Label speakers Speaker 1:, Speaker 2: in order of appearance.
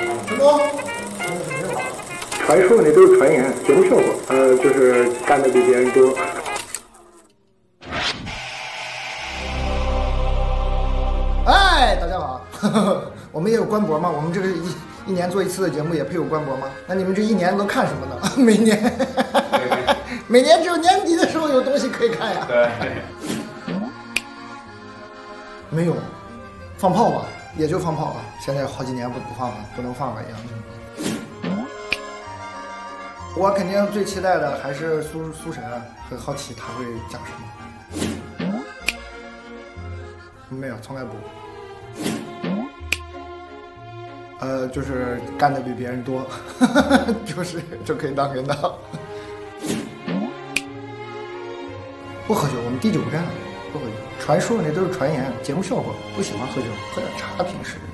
Speaker 1: 什么？
Speaker 2: 传说那都是传言，节目效果，就是干的比别人多。
Speaker 1: 哎，大家好，我们也有官博吗？我们这个一年做一次的节目也配有官博吗？那你们这一年都看什么呢？每年只有年底的时候有东西可以看呀。
Speaker 2: 对，
Speaker 1: 没有，放炮吧，也就放炮吧。现在好几年不放了，不能放了一样。我肯定最期待的还是苏神，很好奇他会讲什么。没有，从来不。就是干的比别人多，就可以当领导。不喝酒，我们第9站不喝酒。传说那都是传言，节目效果。不喜欢喝酒，喝点茶平时。